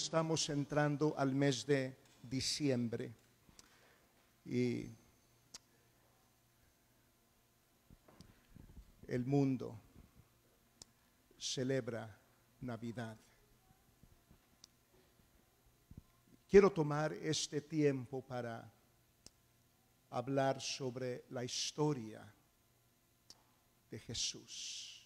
estamos entrando al mes de diciembre y el mundo celebra Navidad. Quiero tomar este tiempo para hablar sobre la historia de Jesús.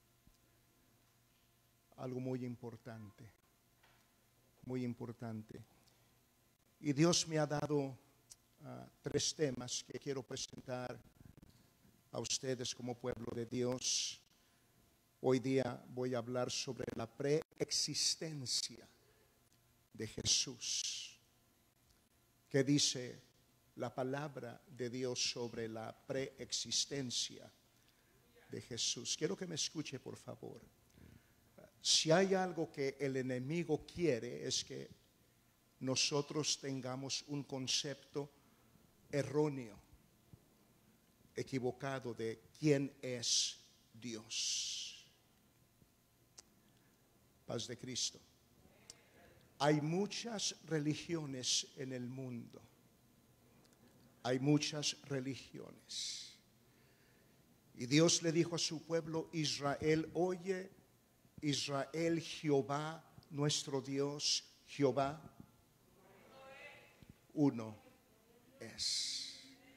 Algo muy importante, muy importante. Y Dios me ha dado tres temas que quiero presentar a ustedes como pueblo de Dios. Hoy día voy a hablar sobre la preexistencia de Jesús. ¿Qué dice la palabra de Dios sobre la preexistencia de Jesús? Quiero que me escuche, por favor. Si hay algo que el enemigo quiere, es que nosotros tengamos un concepto erróneo, equivocado de quién es Dios. Paz de Cristo. Hay muchas religiones en el mundo. Hay muchas religiones. Y Dios le dijo a su pueblo Israel: oye, Israel, Jehová, nuestro Dios, Jehová, uno es.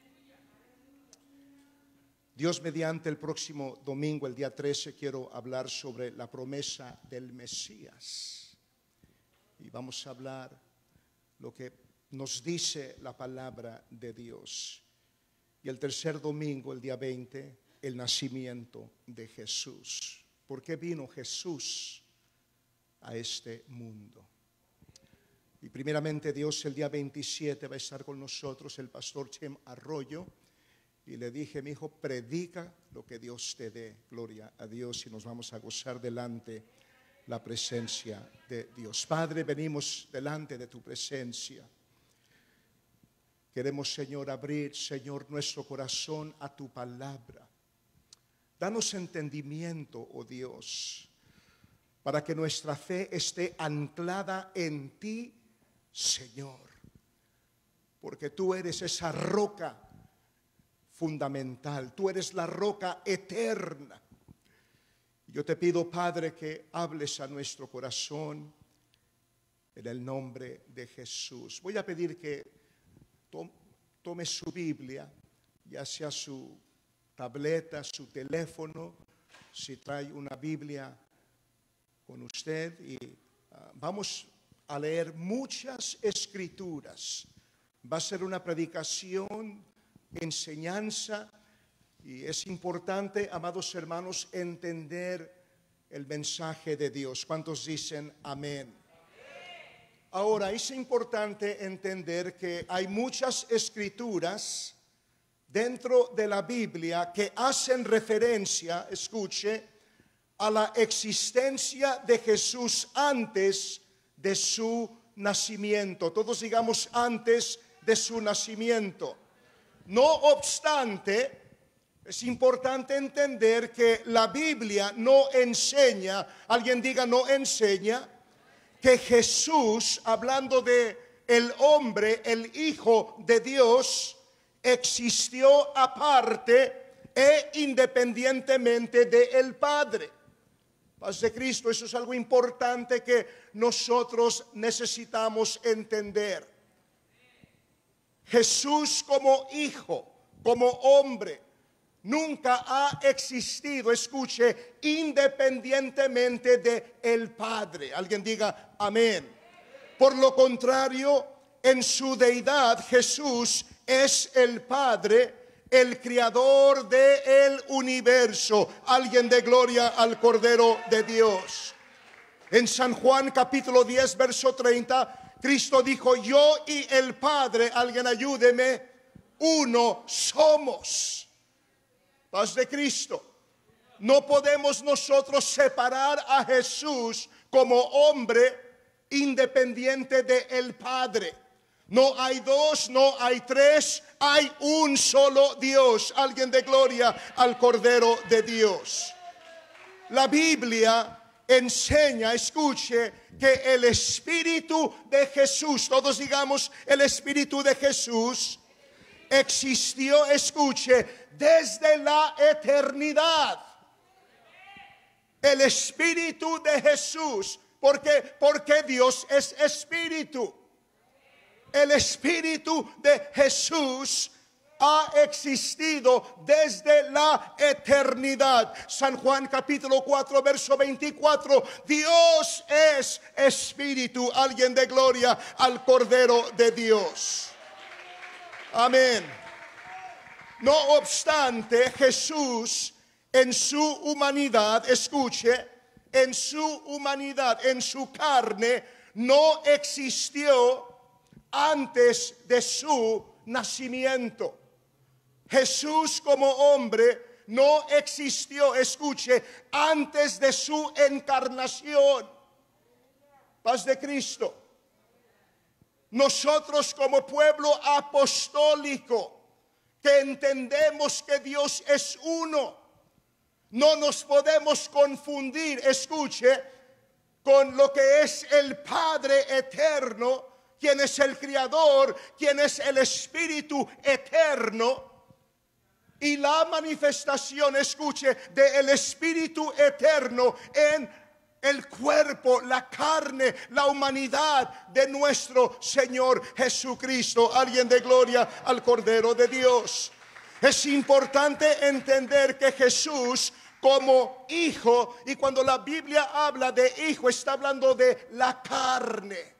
Dios mediante, el próximo domingo, el día 13, quiero hablar sobre la promesa del Mesías. Y vamos a hablar lo que nos dice la palabra de Dios. Y el tercer domingo, el día 20, el nacimiento de Jesús. ¿Por qué vino Jesús a este mundo? Y primeramente Dios, el día 27 va a estar con nosotros el pastor Chem Arroyo. Y le dije: mi hijo, predica lo que Dios te dé. Gloria a Dios, y nos vamos a gozar delante la presencia de Dios. Padre, venimos delante de tu presencia. Queremos, Señor, abrir, Señor, nuestro corazón a tu palabra. Danos entendimiento, oh Dios, para que nuestra fe esté anclada en ti, Señor. Porque tú eres esa roca fundamental, tú eres la roca eterna. Yo te pido, Padre, que hables a nuestro corazón en el nombre de Jesús. Voy a pedir que tome su Biblia, ya sea su tableta, su teléfono, si trae una Biblia con usted, y vamos a leer muchas escrituras. Va a ser una predicación, enseñanza, y es importante, amados hermanos, entender el mensaje de Dios. ¿Cuántos dicen amén? Ahora, es importante entender que hay muchas escrituras dentro de la Biblia que hacen referencia, escuche, a la existencia de Jesús antes de su nacimiento. Todos digamos: antes de su nacimiento. No obstante, es importante entender que la Biblia no enseña, alguien diga no enseña, que Jesús, hablando de el hombre, el Hijo de Dios, existió aparte e independientemente del Padre. Paz de Cristo, eso es algo importante que nosotros necesitamos entender. Jesús como hijo, como hombre, nunca ha existido, escuche, independientemente de el Padre. Alguien diga amén. Por lo contrario, en su deidad, Jesús es el Padre, el creador del universo. Alguien de gloria al Cordero de Dios. En San Juan capítulo 10, verso 30, Cristo dijo: yo y el Padre, alguien ayúdeme, uno somos. Paz de Cristo. No podemos nosotros separar a Jesús como hombre independiente del Padre. No hay dos, no hay tres, hay un solo Dios. Alguien de gloria al Cordero de Dios. La Biblia enseña, escuche, que el Espíritu de Jesús, todos digamos, el Espíritu de Jesús existió, escuche, desde la eternidad. El Espíritu de Jesús, porque Dios es Espíritu. El Espíritu de Jesús ha existido desde la eternidad. San Juan capítulo 4 verso 24. Dios es Espíritu. Alguien de gloria al Cordero de Dios. Amén. No obstante, Jesús en su humanidad, escuche, en su humanidad, en su carne, no existió antes de su nacimiento. Jesús como hombre no existió, escuche, antes de su encarnación. Paz de Cristo. Nosotros como pueblo apostólico que entendemos que Dios es uno, no nos podemos confundir, escuche, con lo que es el Padre eterno, quien es el Creador, quien es el Espíritu eterno, y la manifestación, escuche, del Espíritu eterno en el cuerpo, la carne, la humanidad de nuestro Señor Jesucristo. Alguien de gloria al Cordero de Dios. Es importante entender que Jesús como hijo, y cuando la Biblia habla de hijo, está hablando de la carne.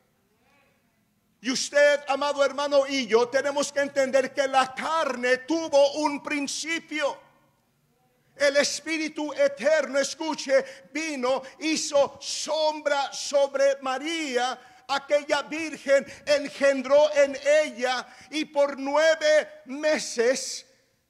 Y usted, amado hermano, y yo tenemos que entender que la carne tuvo un principio. El Espíritu eterno, escuche, vino, hizo sombra sobre María, aquella virgen, engendró en ella, y por 9 meses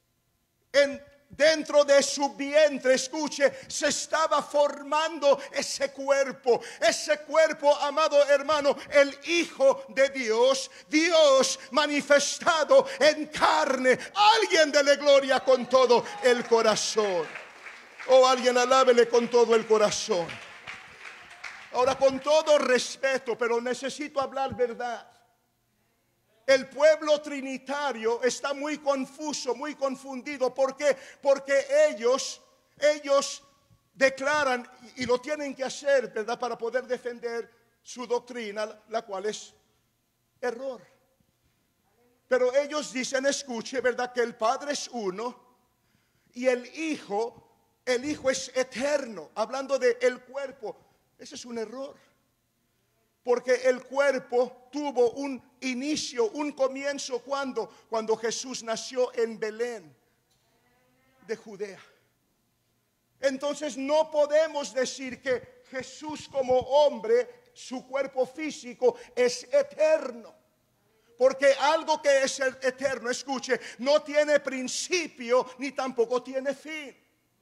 dentro de su vientre, escuche, se estaba formando ese cuerpo, amado hermano, el Hijo de Dios, Dios manifestado en carne. Alguien dele gloria con todo el corazón. O alguien alábele con todo el corazón. Ahora, con todo respeto, pero necesito hablar verdad. El pueblo trinitario está muy confuso, muy confundido. ¿Por qué? Porque ellos declaran, y lo tienen que hacer, ¿verdad?, para poder defender su doctrina, la cual es error. Pero ellos dicen, escuche, ¿verdad?, que el Padre es uno y el Hijo es eterno. Hablando de el cuerpo, ese es un error. Porque el cuerpo tuvo un inicio, un comienzo cuando Jesús nació en Belén de Judea. Entonces no podemos decir que Jesús como hombre, su cuerpo físico es eterno. Porque algo que es eterno, escuche, no tiene principio ni tampoco tiene fin.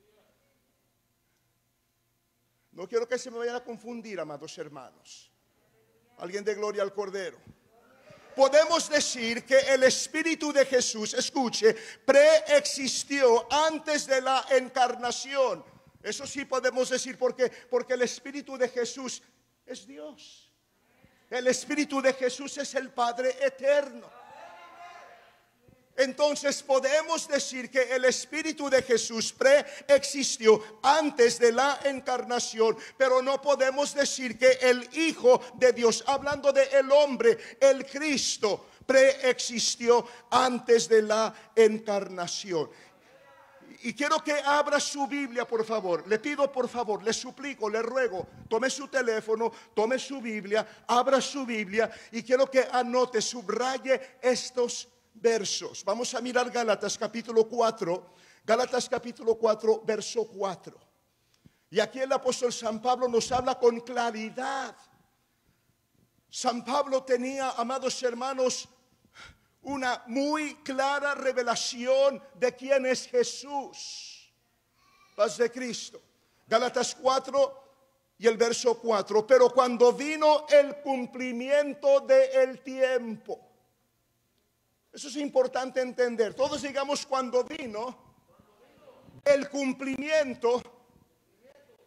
No quiero que se me vayan a confundir, amados hermanos. Alguien de gloria al Cordero. Podemos decir que el Espíritu de Jesús, escuche, preexistió antes de la encarnación. Eso sí podemos decir porque el Espíritu de Jesús es Dios. El Espíritu de Jesús es el Padre eterno. Entonces podemos decir que el Espíritu de Jesús preexistió antes de la encarnación, pero no podemos decir que el Hijo de Dios, hablando de el hombre, el Cristo, preexistió antes de la encarnación. Y quiero que abra su Biblia, por favor. Le pido, por favor, le suplico, le ruego, tome su teléfono, tome su Biblia, abra su Biblia, y quiero que anote, subraye estos versos. Vamos a mirar Gálatas capítulo 4, verso 4. Y aquí el apóstol San Pablo nos habla con claridad. San Pablo tenía, amados hermanos, una muy clara revelación de quién es Jesús. Paz de Cristo. Gálatas 4 y el verso 4. Pero cuando vino el cumplimiento del tiempo. Eso es importante entender. Todos digamos, cuando vino el cumplimiento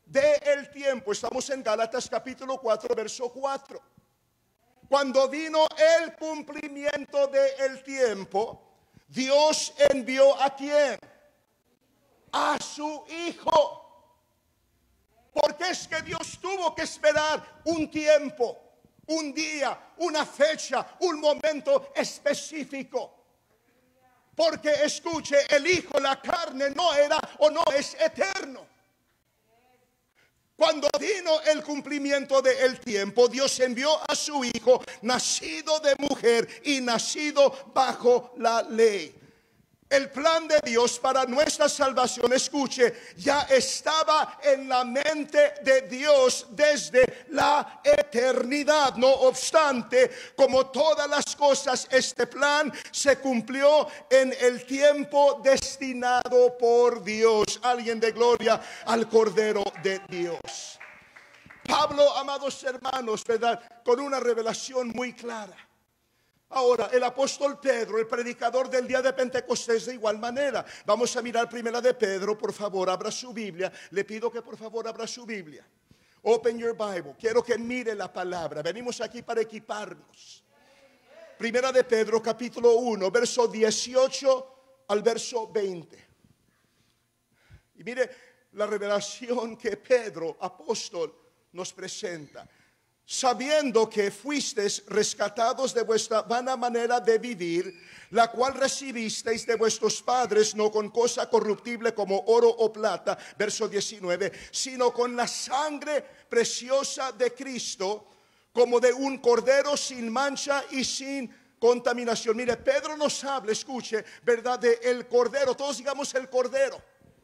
del tiempo. Estamos en Gálatas capítulo 4, verso 4. Cuando vino el cumplimiento del tiempo, Dios envió ¿a quién? A su Hijo. Porque es que Dios tuvo que esperar un tiempo, un día, una fecha, un momento específico. Porque escuche, el Hijo, la carne no era o no es eterno. Cuando vino el cumplimiento del tiempo, Dios envió a su Hijo, nacido de mujer y nacido bajo la ley. El plan de Dios para nuestra salvación, escuche, ya estaba en la mente de Dios desde la eternidad. No obstante, como todas las cosas, este plan se cumplió en el tiempo destinado por Dios. Alguien de gloria al Cordero de Dios. Pablo, amados hermanos, ¿verdad? Con una revelación muy clara. Ahora, el apóstol Pedro, el predicador del día de Pentecostés, de igual manera. Vamos a mirar primera de Pedro, por favor, abra su Biblia. Le pido que por favor abra su Biblia. Open your Bible. Quiero que mire la palabra. Venimos aquí para equiparnos. Primera de Pedro, capítulo 1, verso 18 al verso 20. Y mire la revelación que Pedro, apóstol, nos presenta. Sabiendo que fuisteis rescatados de vuestra vana manera de vivir, la cual recibisteis de vuestros padres, no con cosa corruptible como oro o plata, verso 19, sino con la sangre preciosa de Cristo, como de un cordero sin mancha y sin contaminación. Mire, Pedro nos habla, escuche, ¿verdad? De el cordero, todos digamos el cordero,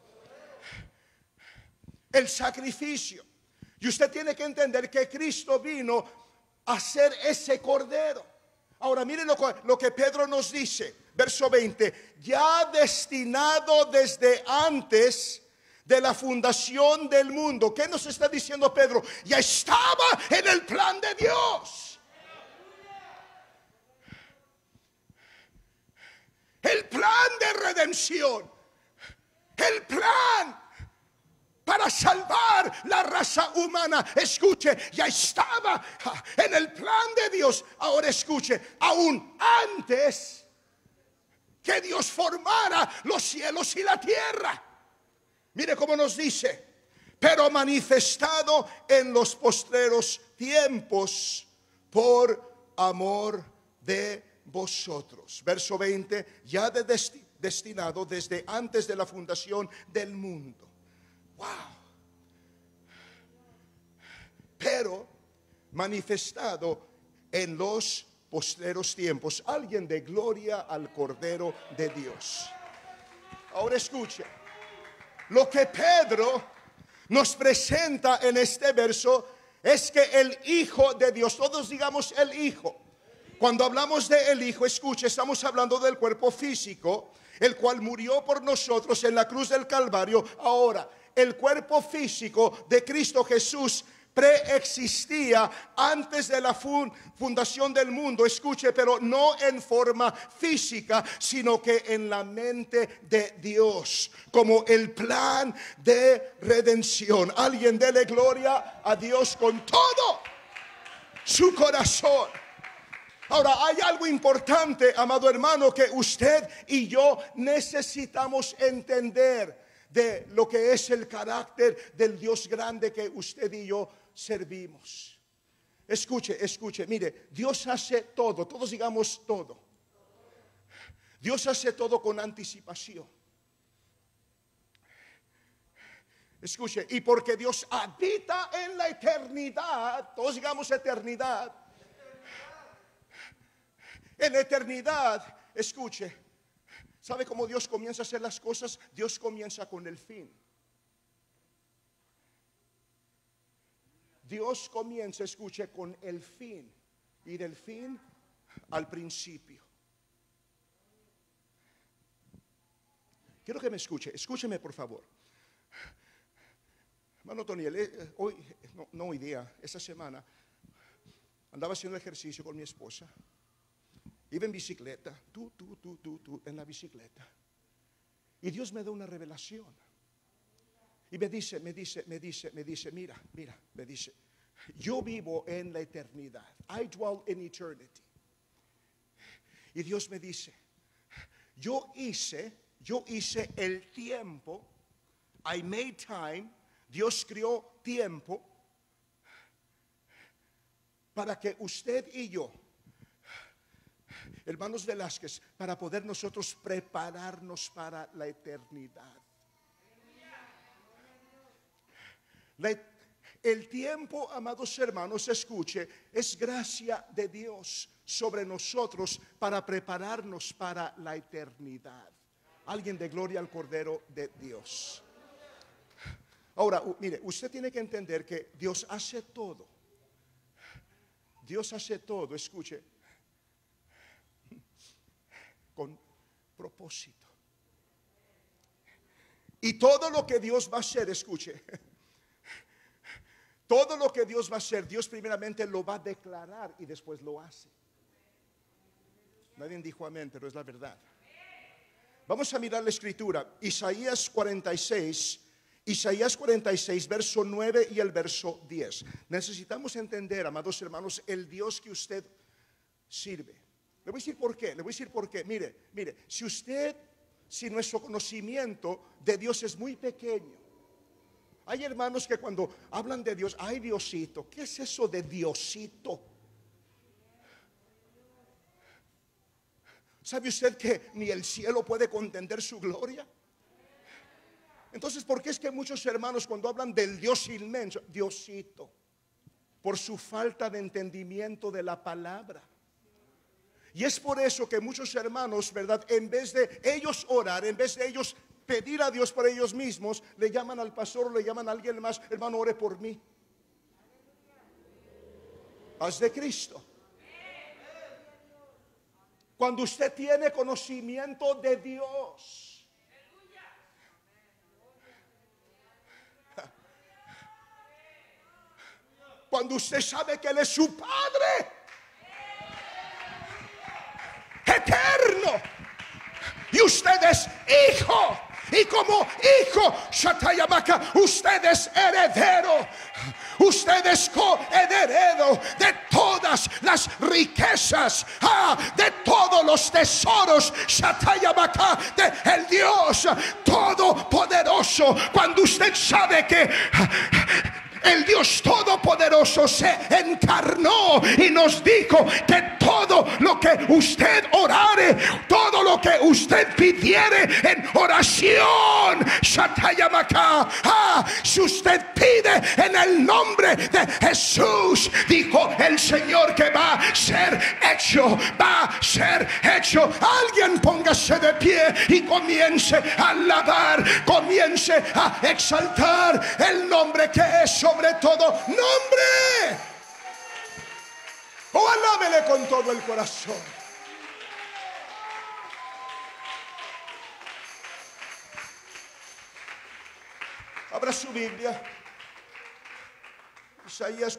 el sacrificio. Y usted tiene que entender que Cristo vino a ser ese cordero. Ahora miren lo que Pedro nos dice, verso 20, ya destinado desde antes de la fundación del mundo. ¿Qué nos está diciendo Pedro? Ya estaba en el plan de Dios. El plan de redención, el plan para salvar la raza humana, escuche, ya estaba en el plan de Dios. Ahora escuche, aún antes que Dios formara los cielos y la tierra. Mire cómo nos dice, pero manifestado en los postreros tiempos por amor de vosotros. Verso 20, ya destinado desde antes de la fundación del mundo. Wow. Pero manifestado en los postreros tiempos. Alguien de gloria al Cordero de Dios. Ahora escuche. Lo que Pedro nos presenta en este verso es que el Hijo de Dios, todos digamos el Hijo. Cuando hablamos de el Hijo, escuche, estamos hablando del cuerpo físico, el cual murió por nosotros en la cruz del Calvario. Ahora, el cuerpo físico de Cristo Jesús preexistía antes de la fundación del mundo, escuche, pero no en forma física, sino que en la mente de Dios, como el plan de redención. Alguien dele gloria a Dios con todo su corazón. Ahora, hay algo importante, amado hermano, que usted y yo necesitamos entender de lo que es el carácter del Dios grande que usted y yo servimos. Escuche, escuche, mire, Dios hace todo, todos digamos todo. Dios hace todo con anticipación. Escuche, y porque Dios habita en la eternidad, todos digamos eternidad. En la eternidad, escuche, ¿sabe cómo Dios comienza a hacer las cosas? Dios comienza con el fin. Dios comienza, escuche, con el fin. Y del fin al principio. Quiero que me escuche, escúcheme por favor. Hermano Toniel, hoy, no hoy día, esta semana, andaba haciendo ejercicio con mi esposa. Iba en bicicleta, tú, en la bicicleta. Y Dios me da una revelación. Y me dice, mira, me dice, yo vivo en la eternidad. I dwell in eternity. Y Dios me dice, yo hice el tiempo. I made time. Dios creó tiempo para que usted y yo, hermanos Velázquez, para poder nosotros prepararnos para la eternidad. El tiempo, amados hermanos, escuche, es gracia de Dios sobre nosotros para prepararnos para la eternidad. Alguien de gloria al Cordero de Dios. Ahora, mire, usted tiene que entender que Dios hace todo. Dios hace todo, escuche, con propósito. Y todo lo que Dios va a hacer, escuche, todo lo que Dios va a hacer, Dios primeramente lo va a declarar y después lo hace. Nadie dijo amén, pero es la verdad. Vamos a mirar la escritura, Isaías 46, verso 9 y el verso 10. Necesitamos entender, amados hermanos, el Dios que usted sirve. Le voy a decir por qué. Mire, si nuestro conocimiento de Dios es muy pequeño. Hay hermanos que cuando hablan de Dios, ay Diosito, ¿qué es eso de Diosito? ¿Sabe usted que ni el cielo puede contender su gloria? Entonces, ¿por qué es que muchos hermanos cuando hablan del Dios inmenso, Diosito? Por su falta de entendimiento de la palabra. Y es por eso que muchos hermanos, ¿verdad? En vez de ellos orar, en vez de ellos pedir a Dios por ellos mismos, le llaman al pastor o le llaman a alguien más, hermano, ore por mí. Haz de Cristo. Cuando usted tiene conocimiento de Dios, cuando usted sabe que Él es su Padre eterno y usted es hijo, y como hijo, Shatayamaka, usted es heredero, usted es coheredero de todas las riquezas, de todos los tesoros, Shatayamaka, de el Dios todopoderoso. Cuando usted sabe que el Dios todopoderoso se encarnó y nos dijo que todo lo que usted orare, todo lo que usted pidiere en oración, Shatayamaka, si usted pide en el nombre de Jesús, dijo el Señor que va a ser hecho, va a ser hecho. Alguien póngase de pie y comience a alabar, comience a exaltar el nombre que es sobre todo nombre. O alábele con todo el corazón. Abra su Biblia, Isaías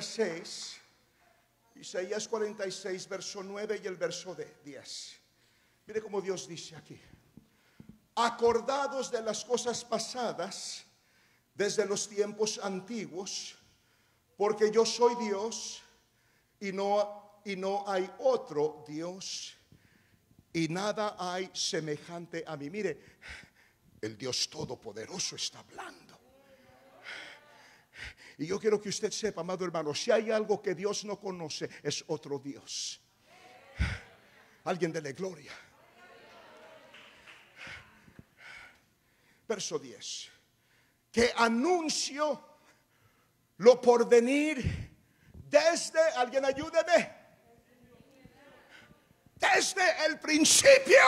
46, verso 9 y el verso 10. Mire cómo Dios dice aquí: acordados de las cosas pasadas desde los tiempos antiguos, porque yo soy Dios y no hay otro Dios, y nada hay semejante a mí. Mire, el Dios todopoderoso está hablando. Y yo quiero que usted sepa, amado hermano, si hay algo que Dios no conoce, es otro Dios. Alguien dele gloria. Verso 10. Que anuncio lo por venir desde, alguien ayúdeme, desde el principio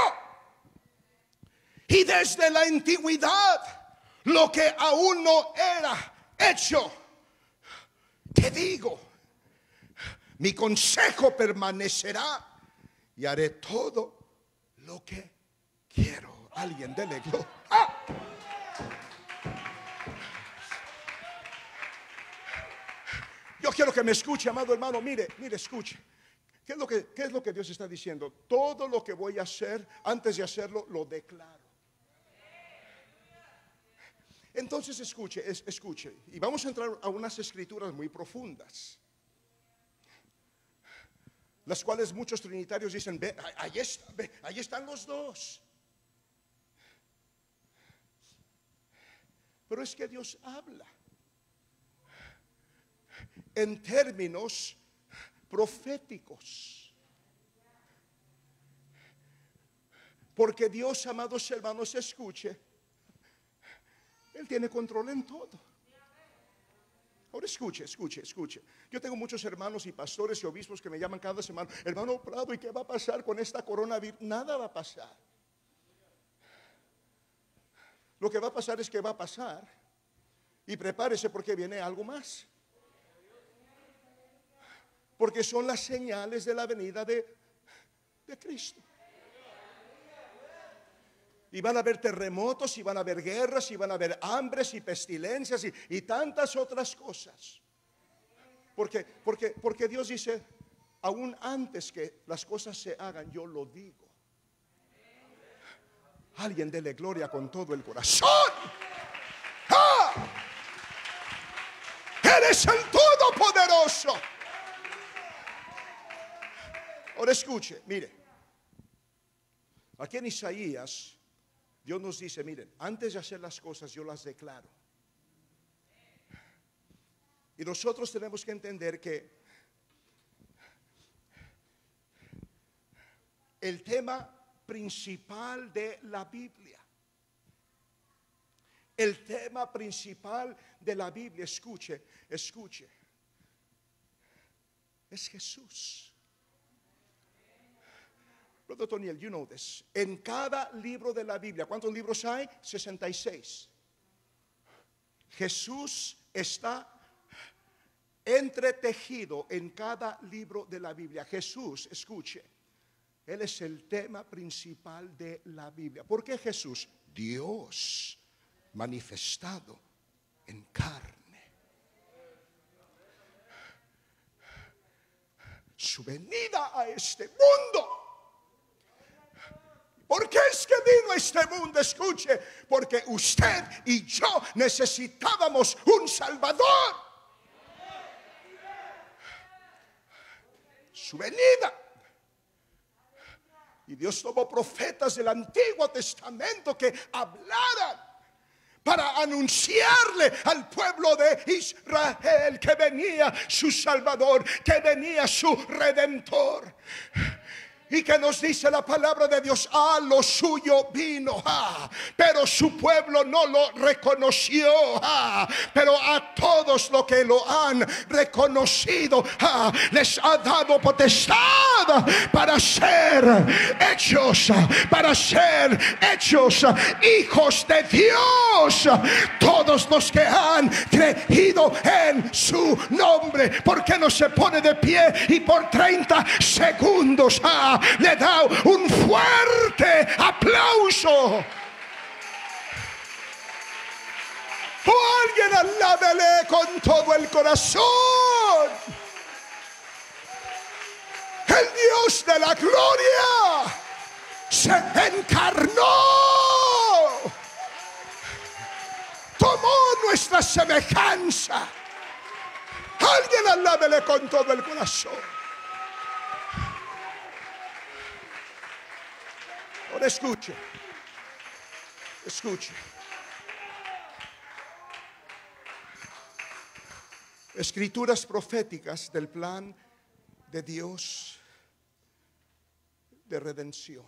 y desde la antigüedad, lo que aún no era hecho. ¿Qué digo? Mi consejo permanecerá y haré todo lo que quiero. Alguien dele gloria. Yo quiero que me escuche, amado hermano. Mire, escuche. ¿Qué es lo que Dios está diciendo? Todo lo que voy a hacer, antes de hacerlo, lo declaro. Entonces escuche, y vamos a entrar a unas escrituras muy profundas, las cuales muchos trinitarios dicen, ve, ahí están los dos. Pero es que Dios habla en términos proféticos. Porque Dios, amados hermanos, escuche, Él tiene control en todo. Ahora escuche. Yo tengo muchos hermanos y pastores y obispos que me llaman cada semana, hermano Prado, ¿y qué va a pasar con esta coronavirus? Nada va a pasar. Lo que va a pasar es que va a pasar. Y prepárese porque viene algo más. Porque son las señales de la venida de Cristo. Y van a haber terremotos, y van a haber guerras, y van a haber hambres y pestilencias y tantas otras cosas. Porque Dios dice, aún antes que las cosas se hagan, yo lo digo. Alguien dele gloria con todo el corazón. ¡Ah! Eres el Todopoderoso. Ahora escuche, mire. Aquí en Isaías, Dios nos dice, miren, antes de hacer las cosas yo las declaro. Y nosotros tenemos que entender que el tema principal de la Biblia, el tema principal de la Biblia, escuche, es Jesús. Brother Toniel, you know this. En cada libro de la Biblia, ¿cuántos libros hay? 66. Jesús está entretejido en cada libro de la Biblia. Jesús, escuche, Él es el tema principal de la Biblia. ¿Por qué Jesús? Dios manifestado en carne. Su venida a este mundo. ¿Por qué es que vino a este mundo? Escuche, porque usted y yo necesitábamos un Salvador. Su venida. Y Dios tomó profetas del Antiguo Testamento que hablaran para anunciarle al pueblo de Israel que venía su Salvador, que venía su Redentor. Y que nos dice la palabra de Dios, a lo suyo vino, pero su pueblo no lo reconoció, pero a todos los que lo han reconocido, les ha dado potestad para ser hechos hijos de Dios, todos los que han creído en su nombre. ¿Por qué no se pone de pie y por 30 segundos le da un fuerte aplauso? O alguien alábele con todo el corazón. El Dios de la gloria se encarnó, tomó nuestra semejanza. Alguien alábele con todo el corazón. Ahora escuche. Escrituras proféticas del plan de Dios de redención.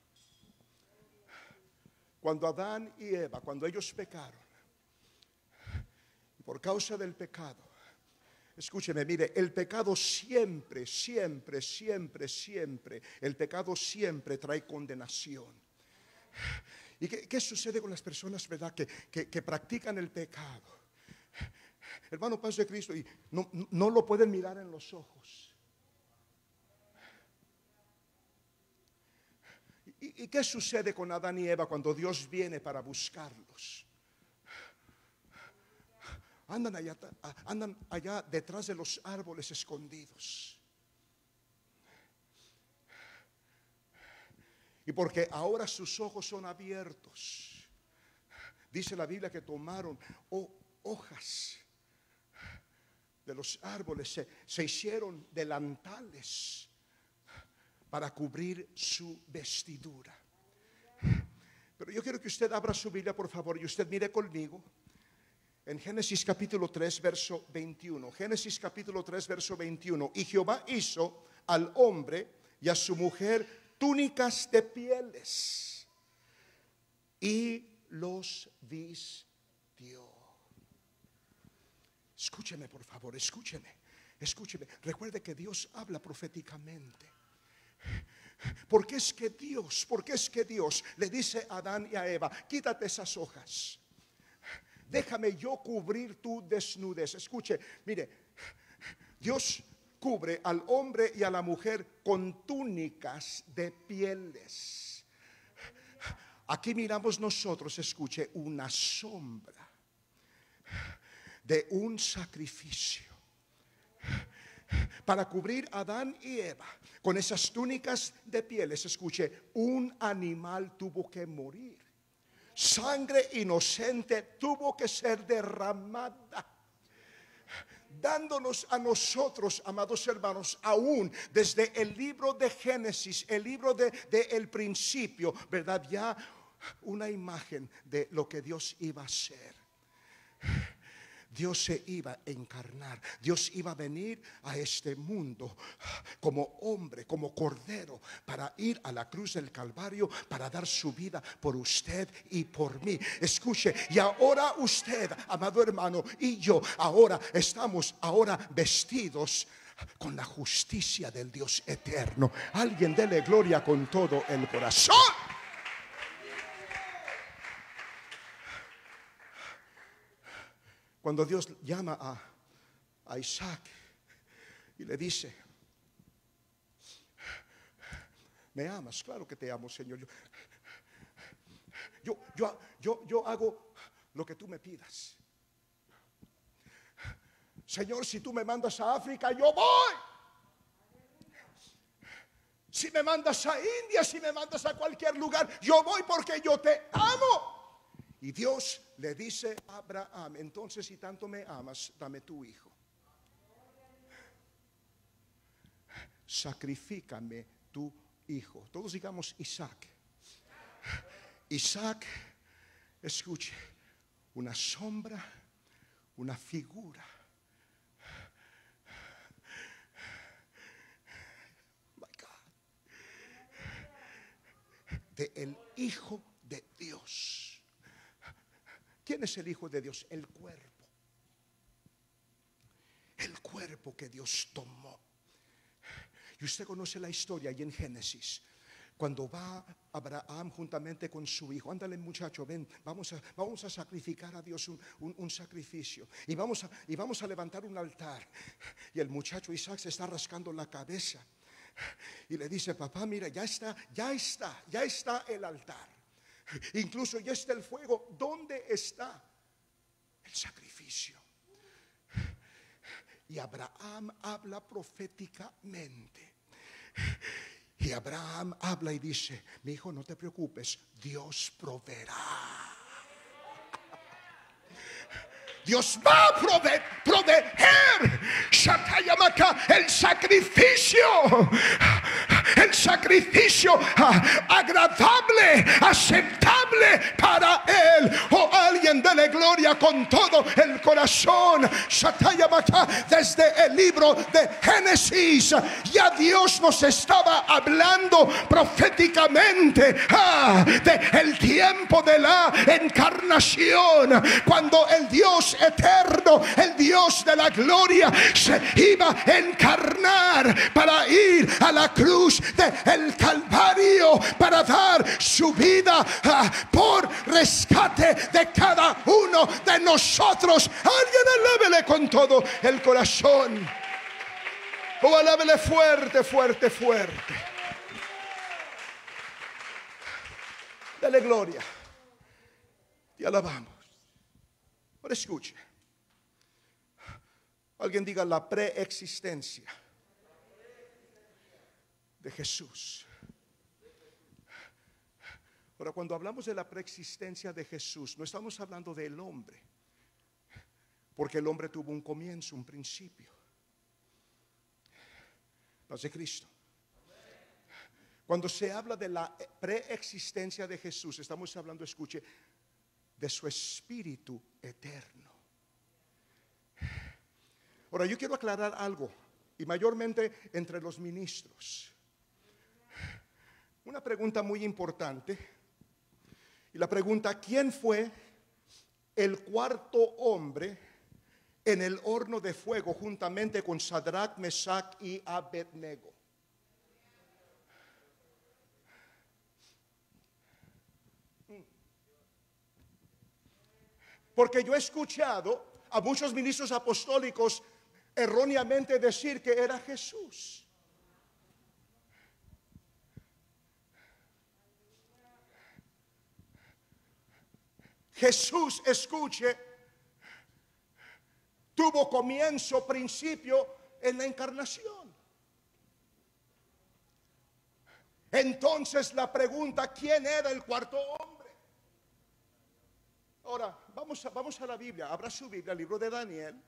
Cuando Adán y Eva, cuando ellos pecaron, por causa del pecado, escúcheme, mire, el pecado siempre, el pecado siempre trae condenación. ¿Y qué sucede con las personas, verdad, que practican el pecado? Hermano, paz de Cristo, y no lo pueden mirar en los ojos. ¿Y qué sucede con Adán y Eva cuando Dios viene para buscarlos? Andan allá detrás de los árboles escondidos. Y porque ahora sus ojos son abiertos, Dice la Biblia que tomaron hojas de los árboles, se hicieron delantales para cubrir su vestidura. Pero yo quiero que usted abra su Biblia, por favor, y usted mire conmigo en Génesis capítulo 3, verso 21. Génesis capítulo 3, verso 21. Y Jehová hizo al hombre y a su mujer túnicas de pieles y los vistió. Escúcheme, por favor, escúcheme. Recuerde que Dios habla proféticamente. ¿Por qué es que Dios le dice a Adán y a Eva: quítate esas hojas, déjame yo cubrir tu desnudez? Escuche, mire, Dios cubre al hombre y a la mujer con túnicas de pieles. Aquí miramos nosotros, escuche, una sombra de un sacrificio para cubrir a Adán y Eva con esas túnicas de pieles. Escuche, un animal tuvo que morir, sangre inocente tuvo que ser derramada, dándonos a nosotros, amados hermanos, aún desde el libro de Génesis, el libro de el principio, ¿verdad? Ya una imagen de lo que Dios iba a hacer. Dios se iba a encarnar, Dios iba a venir a este mundo como hombre, como cordero, para ir a la cruz del Calvario, para dar su vida por usted y por mí. Escuche, y ahora usted, amado hermano, y yo ahora estamos vestidos con la justicia del Dios eterno. Alguien dele gloria con todo el corazón. Cuando Dios llama a Isaac y le dice: ¿me amas? Claro que te amo, Señor. Yo hago lo que tú me pidas. Señor, si tú me mandas a África, yo voy. Si me mandas a India, si me mandas a cualquier lugar, yo voy, porque yo te amo. Y Dios le dice a Abraham: entonces, si tanto me amas, dame tu hijo. Sacrifícame tu hijo. Todos digamos Isaac. Isaac, escuche, una sombra, una figura. My God. De el Hijo de Dios. ¿Quién es el Hijo de Dios? El cuerpo. El cuerpo que Dios tomó. Y usted conoce la historia y en Génesis, cuando va Abraham juntamente con su hijo: ándale, muchacho, ven, vamos a sacrificar a Dios un sacrificio, y vamos a levantar un altar. Y el muchacho Isaac se está rascando la cabeza y le dice: papá, mira, ya está el altar. Incluso ya está el fuego. ¿Dónde está el sacrificio? Y Abraham habla proféticamente. Y Abraham habla y dice: mi hijo, no te preocupes, Dios proveerá. Dios va a proveer el sacrificio agradable, aceptable para Él. Oh, alguien dele gloria con todo el corazón. Desde el libro de Génesis ya Dios nos estaba hablando proféticamente de el tiempo de la encarnación, cuando el Dios eterno, el Dios de la gloria, se iba a encarnar para ir a la cruz del Calvario, para dar su vida por rescate de cada uno de nosotros. Alguien alábele con todo el corazón. O alábele fuerte, fuerte, fuerte. Dale gloria. Te alabamos. Ahora escuche. Alguien diga: la preexistencia de Jesús. Pero cuando hablamos de la preexistencia de Jesús, no estamos hablando del hombre, porque el hombre tuvo un comienzo, un principio. No es de Cristo. Cuando se habla de la preexistencia de Jesús, estamos hablando, escuche, de su espíritu eterno. Ahora, yo quiero aclarar algo, y mayormente entre los ministros. Una pregunta muy importante. Y la pregunta: ¿quién fue el cuarto hombre en el horno de fuego juntamente con Sadrach, Mesach y Abednego? Porque yo he escuchado a muchos ministros apostólicos erróneamente decir que era Jesús. Jesús, escuche, tuvo comienzo, principio en la encarnación. Entonces la pregunta: ¿quién era el cuarto hombre? Ahora, vamos a la Biblia. Abra su Biblia, el libro de Daniel,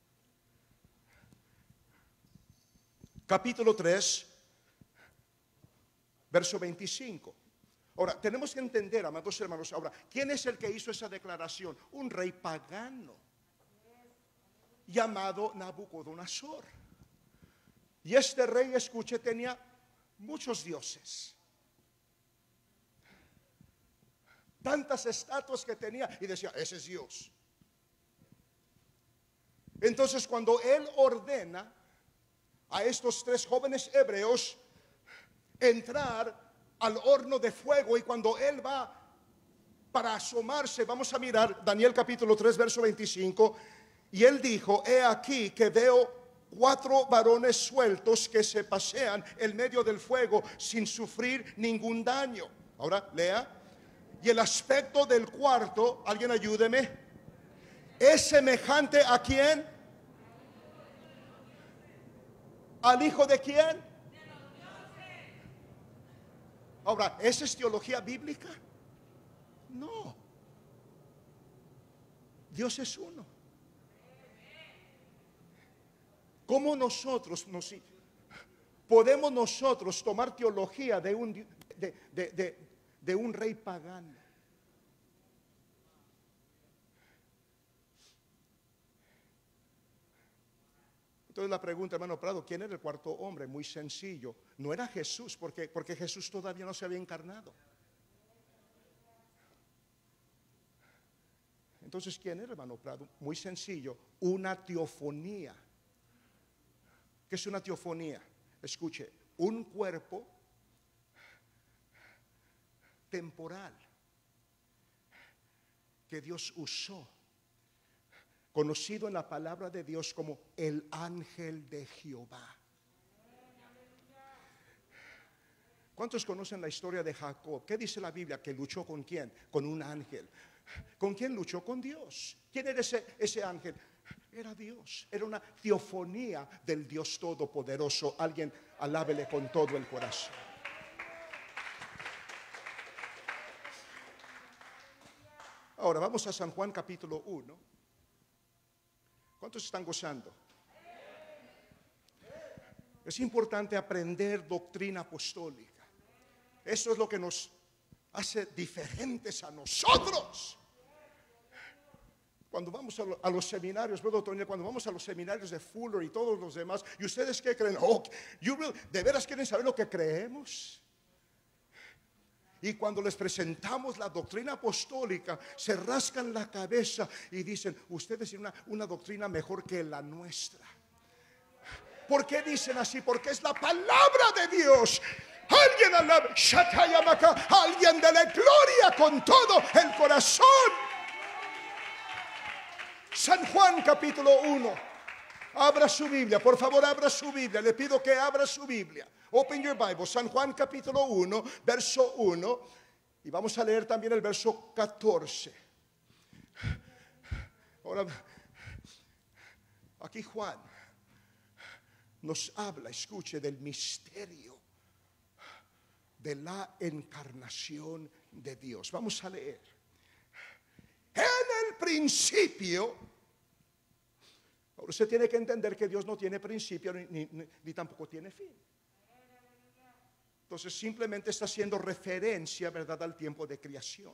capítulo 3, verso 25. Ahora, tenemos que entender, amados hermanos, ahora, ¿quién es el que hizo esa declaración? Un rey pagano llamado Nabucodonosor. Y este rey, escuche, tenía muchos dioses, tantas estatuas que tenía, y decía: ese es Dios. Entonces, cuando él ordena a estos tres jóvenes hebreos entrar al horno de fuego, y cuando él va para asomarse, vamos a mirar Daniel capítulo 3, verso 25. Y él dijo: he aquí que veo 4 varones sueltos que se pasean en medio del fuego sin sufrir ningún daño. Ahora lea. Y el aspecto del cuarto, alguien ayúdeme, es semejante ¿a quién? ¿Al hijo de quién? Ahora, ¿esa es teología bíblica? No. Dios es uno. ¿Cómo podemos nosotros tomar teología de un rey pagano? Entonces la pregunta, hermano Prado, ¿quién era el cuarto hombre? Muy sencillo. No era Jesús, porque Jesús todavía no se había encarnado. Entonces, ¿quién era, hermano Prado? Muy sencillo, una teofonía. ¿Qué es una teofonía? Escuche, un cuerpo temporal que Dios usó, conocido en la palabra de Dios como el ángel de Jehová. ¿Cuántos conocen la historia de Jacob? ¿Qué dice la Biblia? Que luchó ¿con quién? Con un ángel. ¿Con quién luchó? Con Dios. ¿Quién era ese ángel? Era Dios. Era una teofonía del Dios Todopoderoso. Alguien alábele con todo el corazón. Ahora vamos a San Juan capítulo 1. ¿Cuántos están gozando? Es importante aprender doctrina apostólica. Eso es lo que nos hace diferentes a nosotros. Cuando vamos a los seminarios, cuando vamos a los seminarios de Fuller y todos los demás, ¿y ustedes qué creen? ¿De veras quieren saber lo que creemos? Y cuando les presentamos la doctrina apostólica, se rascan la cabeza y dicen: ustedes tienen una doctrina mejor que la nuestra. ¿Por qué dicen así? Porque es la palabra de Dios. Alguien alabe, alguien dele gloria con todo el corazón. San Juan capítulo 1. Abra su Biblia, por favor, abra su Biblia. Le pido que abra su Biblia. Open your Bible. San Juan capítulo 1, verso 1. Y vamos a leer también el verso 14. Ahora, aquí Juan nos habla, escuche, del misterio de la encarnación de Dios. Vamos a leer. En el principio, ahora usted tiene que entender que Dios no tiene principio ni tampoco tiene fin. Entonces simplemente está haciendo referencia, ¿verdad?, al tiempo de creación.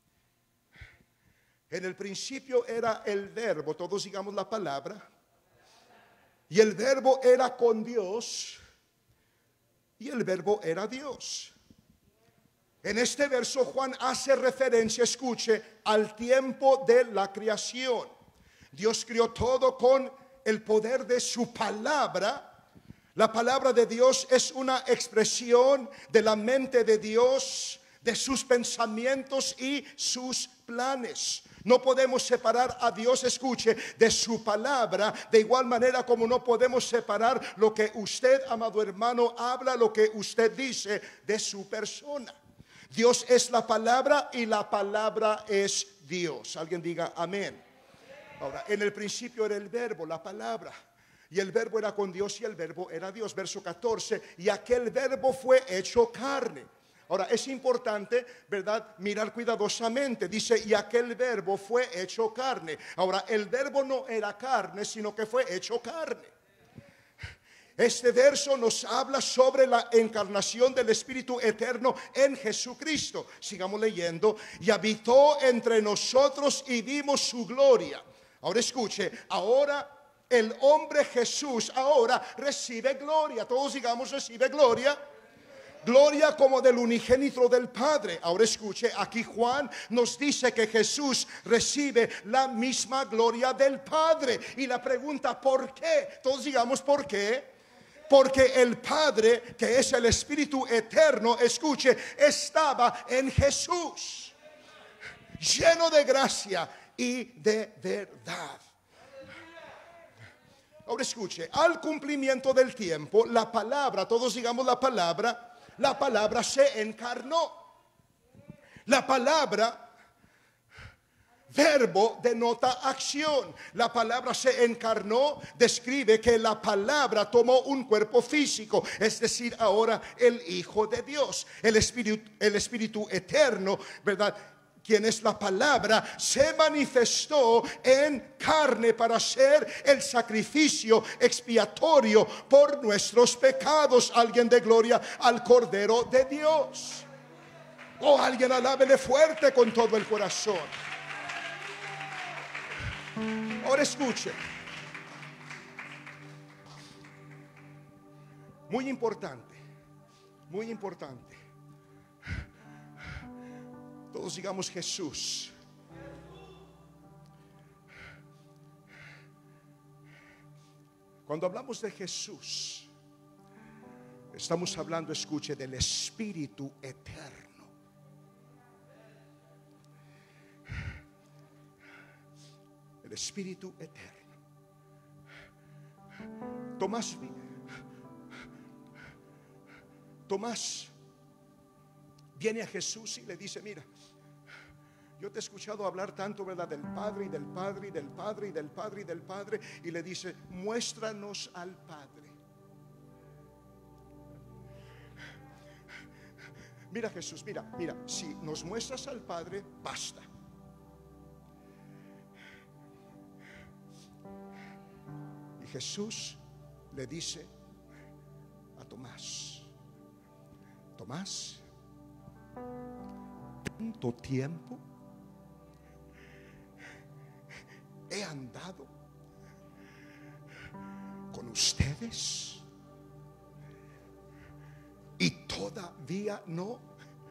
En el principio era el verbo, todos digamos la palabra, y el verbo era con Dios, y el verbo era Dios. En este verso Juan hace referencia, escuche, al tiempo de la creación. Dios creó todo con el poder de su palabra. La palabra de Dios es una expresión de la mente de Dios, de sus pensamientos y sus planes. No podemos separar a Dios, escuche, de su palabra, de igual manera como no podemos separar lo que usted, amado hermano, habla, lo que usted dice de su persona. Dios es la palabra y la palabra es Dios. Alguien diga amén. Ahora, en el principio era el verbo, la palabra. Y el verbo era con Dios y el verbo era Dios. Verso 14, y aquel verbo fue hecho carne. Ahora es importante, ¿verdad?, mirar cuidadosamente. Dice, y aquel verbo fue hecho carne. Ahora el verbo no era carne, sino que fue hecho carne. Este verso nos habla sobre la encarnación del Espíritu Eterno en Jesucristo. Sigamos leyendo. Y habitó entre nosotros y vimos su gloria. Ahora escuche, ahora el hombre Jesús ahora recibe gloria. Todos digamos recibe gloria. Gloria como del unigénito del Padre. Ahora escuche, aquí Juan nos dice que Jesús recibe la misma gloria del Padre. Y la pregunta, ¿por qué? Todos digamos ¿por qué? Porque el Padre, que es el Espíritu Eterno, escuche, estaba en Jesús, lleno de gracia y de verdad. Ahora escuche, al cumplimiento del tiempo, la palabra, todos digamos la palabra se encarnó. La palabra, verbo, denota acción. La palabra se encarnó, describe que la palabra tomó un cuerpo físico, es decir, ahora el Hijo de Dios, el Espíritu Eterno, ¿verdad?, quien es la palabra, se manifestó en carne para ser el sacrificio expiatorio por nuestros pecados. Alguien de gloria al Cordero de Dios. Oh, alguien alábele fuerte con todo el corazón. Ahora escuche. Muy importante, muy importante. Todos digamos Jesús. Cuando hablamos de Jesús, estamos hablando, escuche, del Espíritu Eterno. El Espíritu Eterno. Tomás viene a Jesús y le dice, mira, yo te he escuchado hablar tanto, ¿verdad?, del Padre y del Padre y del Padre y del Padre y del Padre. Y le dice, muéstranos al Padre. Mira Jesús, mira, si nos muestras al Padre, basta. Y Jesús le dice a Tomás, Tomás, tanto tiempo he andado con ustedes y todavía no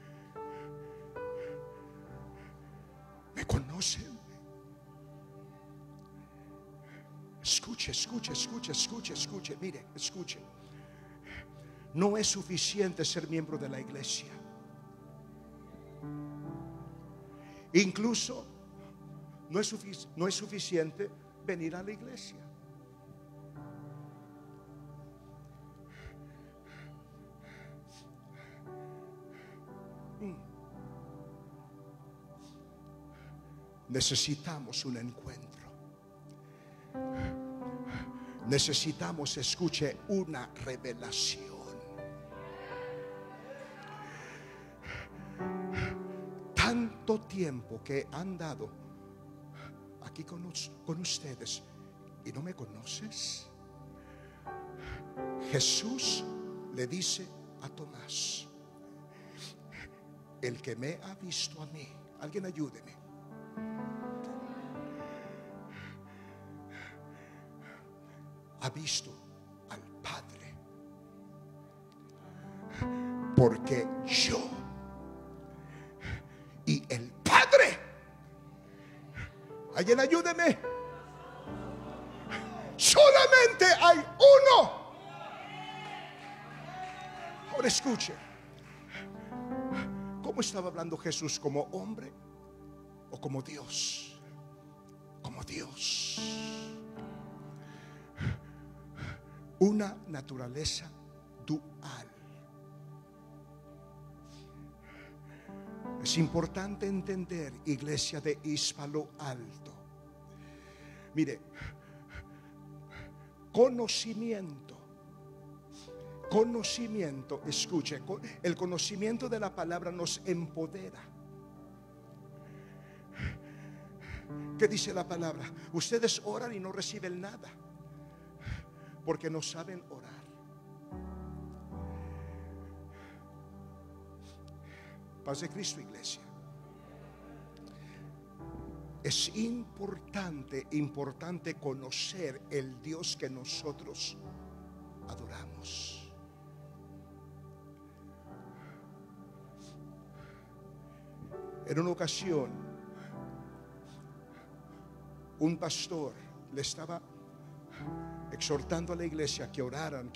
me conocen. Escuche, mire, escuche. No es suficiente ser miembro de la iglesia. Incluso no es suficiente venir a la iglesia. Necesitamos un encuentro. Necesitamos, escuche, una revelación. tanto tiempo que he andado aquí con ustedes y no me conoces? Jesús le dice a Tomás: el que me ha visto a mí, alguien ayúdeme, ha visto al Padre, porque yo y el Padre, alguien ayúdeme, solamente hay uno. Ahora escuche, ¿cómo estaba hablando Jesús? ¿Como hombre o como Dios? Como Dios. Una naturaleza dual. Es importante entender, iglesia de Hispalo Alto. Mire, conocimiento, escuche, el conocimiento de la palabra nos empodera. ¿Qué dice la palabra? Ustedes oran y no reciben nada porque no saben orar. Paz de Cristo, iglesia. Es importante conocer el Dios que nosotros adoramos. En una ocasión, un pastor le estaba exhortando a la iglesia que oraran.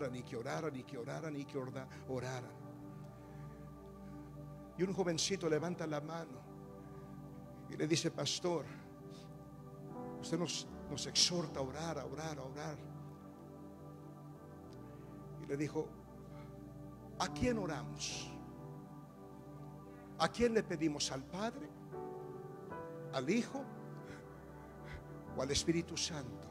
Y un jovencito levanta la mano y le dice: pastor, usted nos exhorta a orar. Y le dijo: ¿a quién oramos? ¿A quién le pedimos? ¿Al Padre? ¿Al Hijo? ¿O al Espíritu Santo?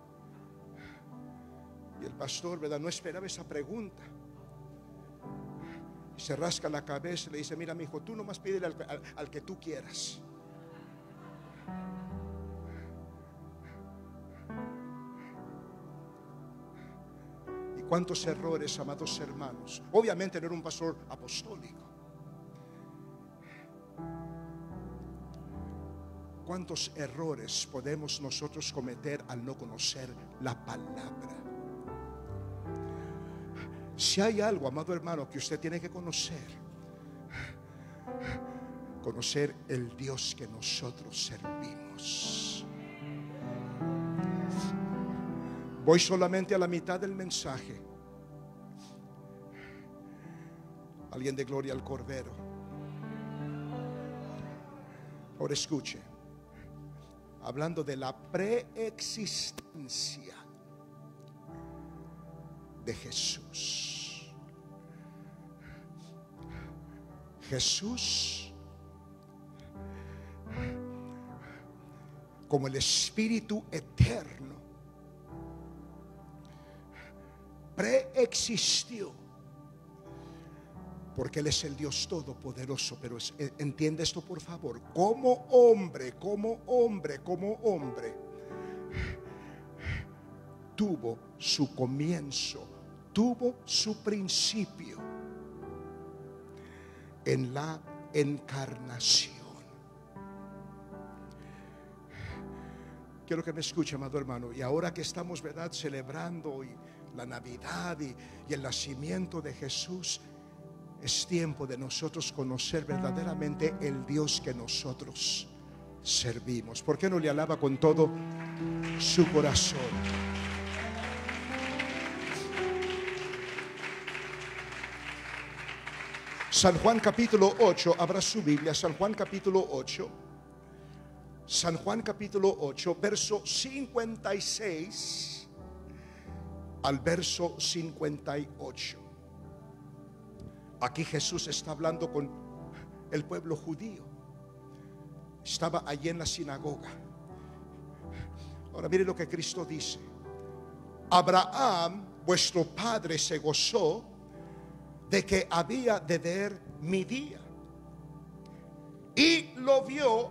Y el pastor, ¿verdad?, no esperaba esa pregunta. Y se rasca la cabeza y le dice: mira, mi hijo, tú nomás pídele al que tú quieras. Y cuántos errores, amados hermanos. Obviamente no era un pastor apostólico. ¿Cuántos errores podemos nosotros cometer al no conocer la palabra? Si hay algo, amado hermano, que usted tiene que conocer el Dios que nosotros servimos. Voy solamente a la mitad del mensaje. Alguien de gloria al Cordero. Ahora escuche. Hablando de la preexistencia de Jesús. Jesús, como el Espíritu eterno, preexistió, porque Él es el Dios todopoderoso. Pero entiende esto, por favor. Como hombre, tuvo su comienzo, tuvo su principio en la encarnación. Quiero que me escuche, amado hermano. Y ahora que estamos, ¿verdad?, celebrando hoy la Navidad y el nacimiento de Jesús, es tiempo de nosotros conocer verdaderamente el Dios que nosotros servimos. ¿Por qué no le alaba con todo su corazón? San Juan capítulo 8, abra su Biblia, San Juan capítulo 8. San Juan capítulo 8, verso 56 al verso 58. Aquí Jesús está hablando con el pueblo judío. Estaba allí en la sinagoga. Ahora mire lo que Cristo dice: Abraham, vuestro padre, se gozó de que había de ver mi día, y lo vio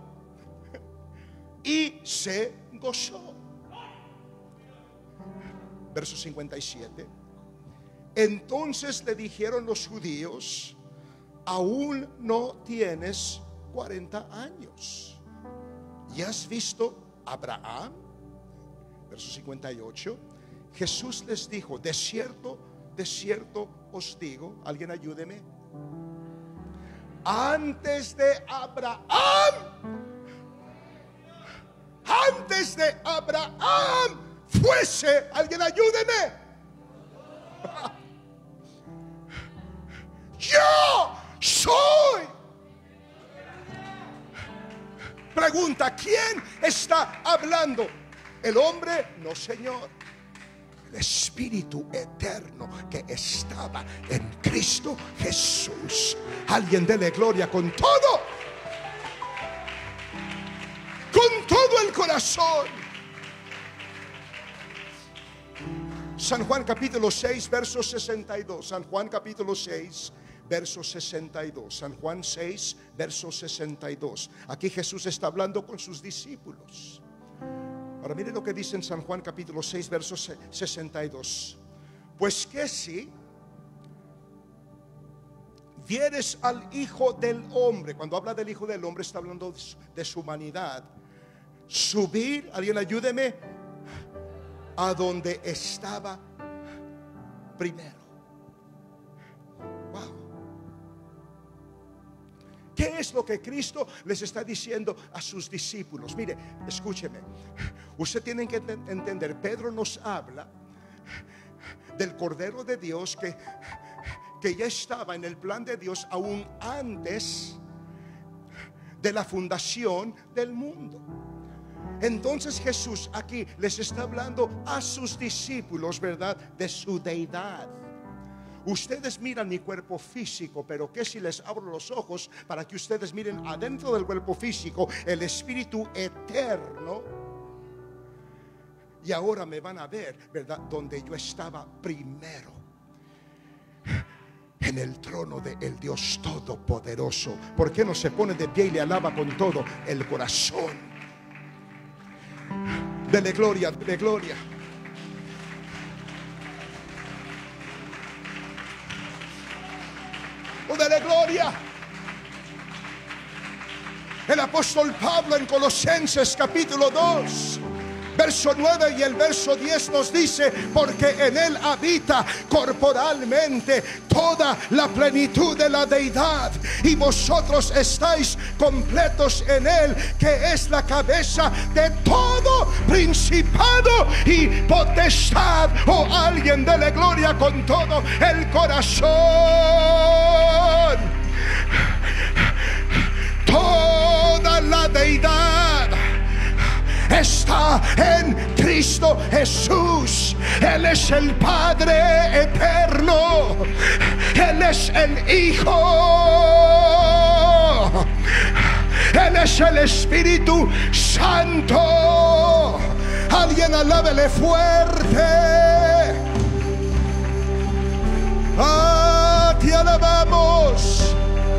y se gozó. Verso 57. Entonces le dijeron los judíos: aún no tienes 40 años, ¿y has visto a Abraham? Verso 58. Jesús les dijo: de cierto os digo, alguien ayúdeme, antes de Abraham fuese, alguien ayúdeme, yo soy. Pregunta: ¿quién está hablando? ¿El hombre? No, Señor. El Espíritu eterno que estaba en Cristo Jesús. Alguien dele gloria con todo el corazón. San Juan capítulo 6 verso 62. San Juan capítulo 6 verso 62. San Juan 6 verso 62. Aquí Jesús está hablando con sus discípulos. Ahora mire lo que dice en San Juan capítulo 6 verso 62. Pues que si vieres al Hijo del Hombre, cuando habla del Hijo del Hombre está hablando de su humanidad, subir, alguien ayúdeme, a donde estaba primero. Wow. ¿Qué es lo que Cristo les está diciendo a sus discípulos? Mire, escúcheme. Usted tiene que entender, Pedro nos habla del Cordero de Dios que ya estaba en el plan de Dios aún antes de la fundación del mundo. Entonces Jesús aquí les está hablando a sus discípulos, ¿verdad?, de su deidad. Ustedes miran mi cuerpo físico, pero ¿qué si les abro los ojos para que ustedes miren adentro del cuerpo físico el Espíritu eterno? Y ahora me van a ver, ¿verdad?, donde yo estaba primero, en el trono del Dios Todopoderoso. ¿Por qué no se pone de pie y le alaba con todo el corazón? Dele gloria, dele gloria. Oh, dele gloria. El apóstol Pablo en Colosenses capítulo 2 verso 9 y el verso 10 nos dice: porque en él habita corporalmente toda la plenitud de la deidad, y vosotros estáis completos en él, que es la cabeza de todo principado y potestad. Oh, alguien dele gloria con todo el corazón. Toda la deidad está en Cristo Jesús. Él es el Padre eterno, Él es el Hijo, Él es el Espíritu Santo. Alguien alábele fuerte. Te alabamos.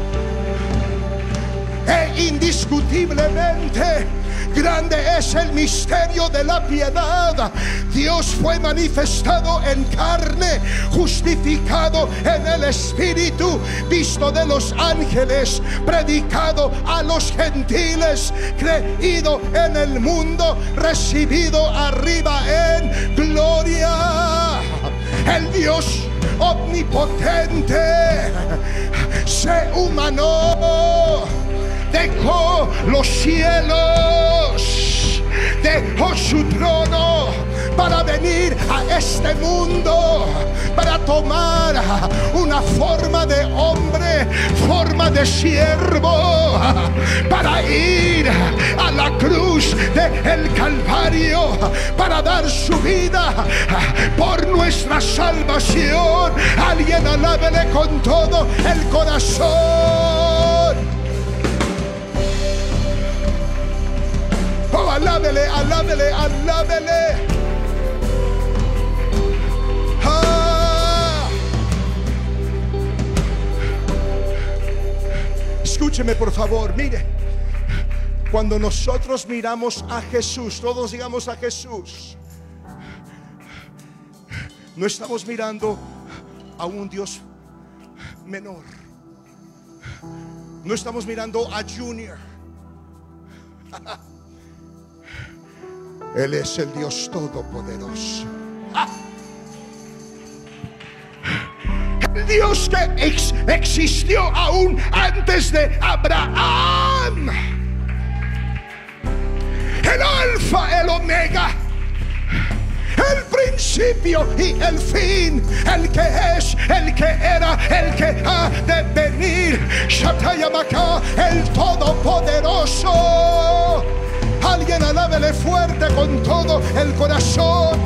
E indiscutiblemente grande es el misterio de la piedad. Dios fue manifestado en carne, justificado en el Espíritu, visto de los ángeles, predicado a los gentiles, creído en el mundo, recibido arriba en gloria. El Dios omnipotente se humanó, dejó los cielos, dejó su trono para venir a este mundo, para tomar una forma de hombre, forma de siervo, para ir a la cruz del Calvario, para dar su vida por nuestra salvación. Alguien alábele con todo el corazón. Oh, alábele, alábele, alábele. Escúcheme por favor, mire. Cuando nosotros miramos a Jesús, todos digamos a Jesús, no estamos mirando a un Dios menor. No estamos mirando a Junior. Él es el Dios todopoderoso. El Dios que existió aún antes de Abraham. El alfa, el omega, el principio y el fin, el que es, el que era, el que ha de venir, Shatayamaka, el todopoderoso. Alguien alábele fuerte con todo el corazón.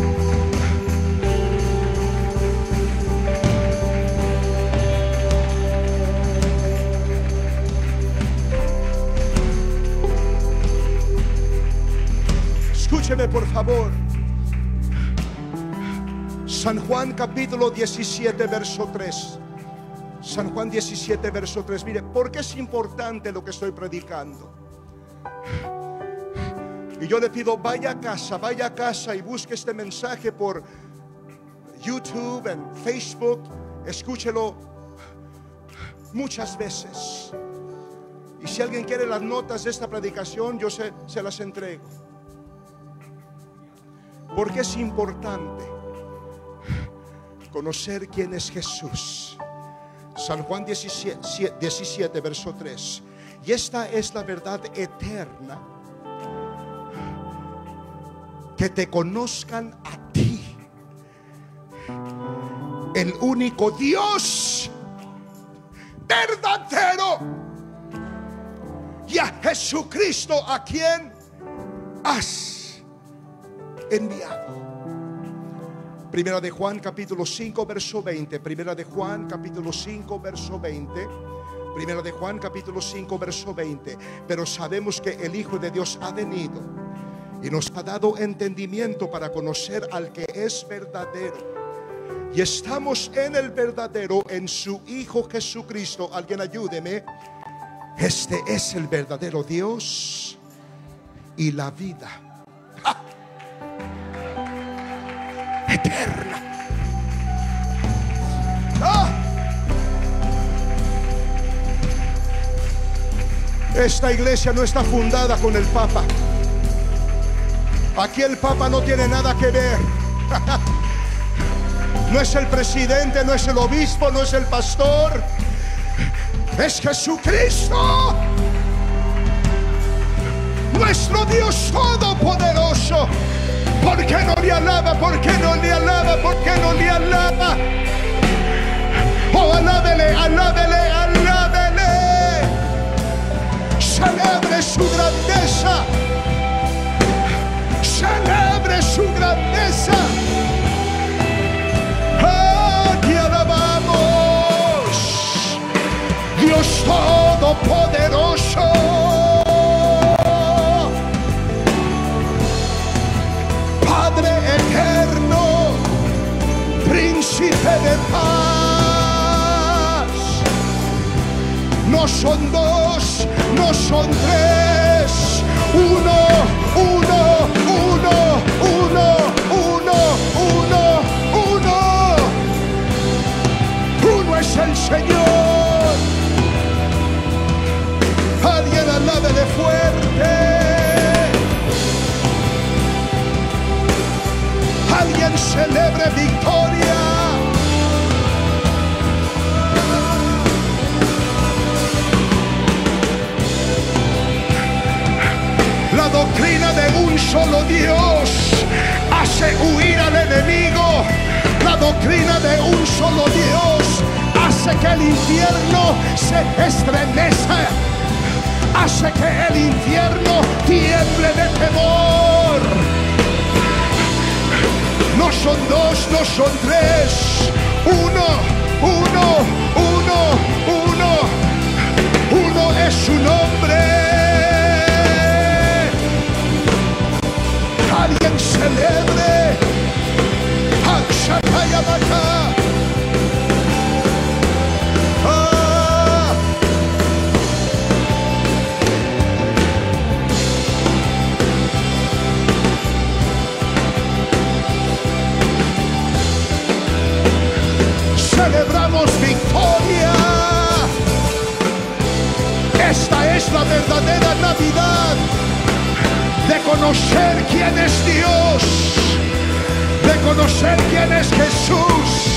Escúcheme por favor. San Juan capítulo 17 verso 3. San Juan 17 verso 3. Mire, ¿por qué es importante lo que estoy predicando? Y yo le pido, vaya a casa y busque este mensaje por YouTube, en Facebook. Escúchelo muchas veces. Y si alguien quiere las notas de esta predicación, yo se las entrego. Porque es importante conocer quién es Jesús. San Juan 17 verso 3. Y esta es la verdad eterna, que te conozcan a ti, el único Dios verdadero, y a Jesucristo, a quien has enviado. Primera de Juan capítulo 5 verso 20. Primera de Juan capítulo 5 verso 20. Primera de Juan capítulo 5 verso 20. Pero sabemos que el Hijo de Dios ha venido y nos ha dado entendimiento para conocer al que es verdadero. Y estamos en el verdadero, en su Hijo Jesucristo. Alguien ayúdeme. Este es el verdadero Dios y la vida eterna. Esta iglesia no está fundada con el Papa. Aquí el Papa no tiene nada que ver. No es el presidente, no es el obispo, no es el pastor. Es Jesucristo, nuestro Dios todopoderoso. ¿Por qué no le alaba? ¿Por qué no le alaba? ¿Por qué no le alaba? Oh, alábele, alábele, alábele. Celebre su grandeza. Celebre su grandeza. ¡Ah, te alabamos! Dios todopoderoso. Padre eterno, príncipe de paz. No son dos, no son tres. Uno, uno, uno, uno, uno, uno, uno. Uno es el Señor. Alguien alábele fuerte. Alguien celebre victoria. La doctrina de un solo Dios hace huir al enemigo. La doctrina de un solo Dios hace que el infierno se estremezca. Hace que el infierno tiemble de temor. No son dos, no son tres. Uno, uno, uno, uno. Uno es su nombre. Alguien celebre. conocer quién es Dios, de conocer quién es Jesús.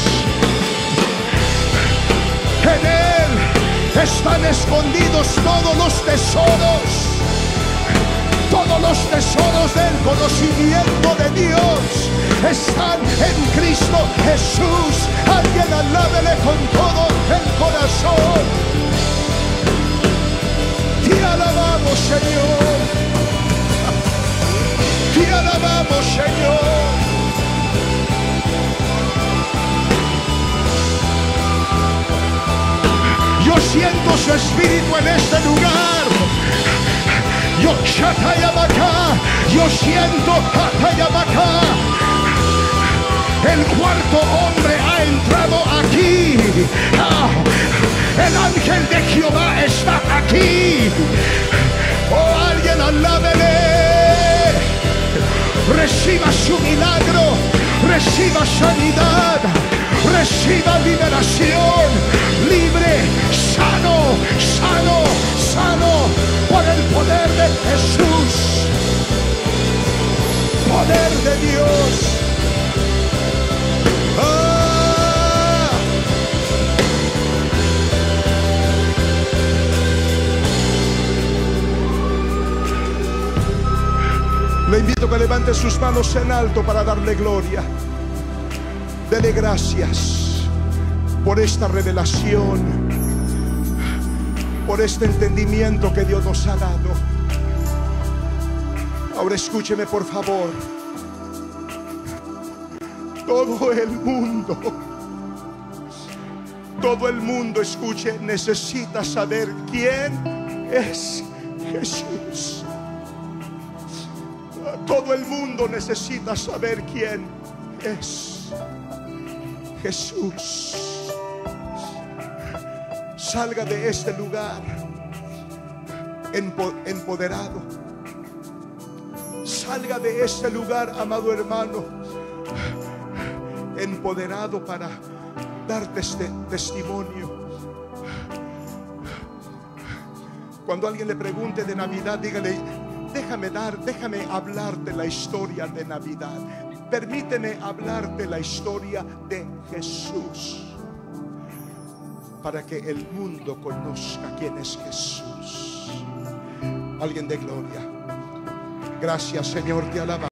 En Él están escondidos todos los tesoros, todos los tesoros del conocimiento de Dios están en Cristo Jesús. Alguien alábele con todo el corazón. Te alabamos, Señor. Te alabamos, Señor. Yo siento su espíritu en este lugar. Yo siento Atayamacá. El cuarto hombre ha entrado aquí. El ángel de Jehová está aquí. Oh, alguien alábele. Reciba su milagro, reciba sanidad, reciba liberación, libre, sano, sano, sano, por el poder de Jesús, poder de Dios. Le invito a que levante sus manos en alto para darle gloria. Dele gracias por esta revelación, por este entendimiento que Dios nos ha dado. Ahora escúcheme, por favor. Todo el mundo, escuche, necesita saber quién es Jesús. Todo el mundo necesita saber quién es Jesús. Salga de este lugar empoderado. Salga de este lugar, amado hermano, empoderado para darte este testimonio. Cuando alguien le pregunte de Navidad, dígale: déjame hablarte la historia de Navidad. Permíteme hablarte la historia de Jesús, para que el mundo conozca quién es Jesús. Alguien de gloria. Gracias, Señor, te alabamos.